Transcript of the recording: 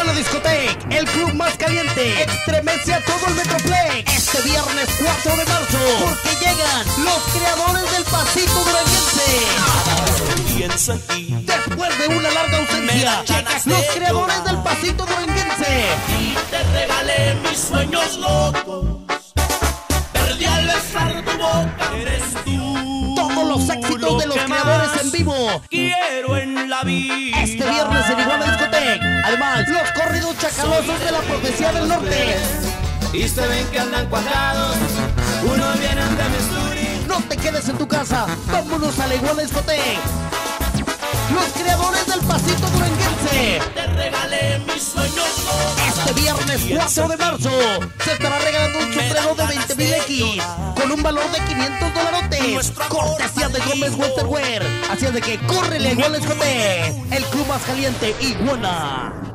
Iguala Discotec, el club más caliente, estremece a todo el Metroplex. Este viernes 4 de marzo, porque llegan los creadores del pasito duranguense. Pienso en ti. Después de una larga ausencia, llegan los creadores del pasito duranguense. Y te regalé mis sueños locos. Perdí al besar tu boca, eres tú. Todos los éxitos de los creadores en vivo. Quiero en la vida. Este viernes en Iguala Discotec. Además, los corridos chacalosos de la Profecía del Norte. Y se ven que andan cuadrados. Unos vienen de Missouri. No te quedes en tu casa, vámonos a la Iguala Discotec. Los creadores del pasito duranguense. Te regalé mis sueños locos. Este viernes 4 de marzo se estará regalando un sombrero de 20,000X con un valor de $500. Cortesía de Gómez Westerwear. Así es de que córrele a Iguala Discotec, el club más caliente, Iguala.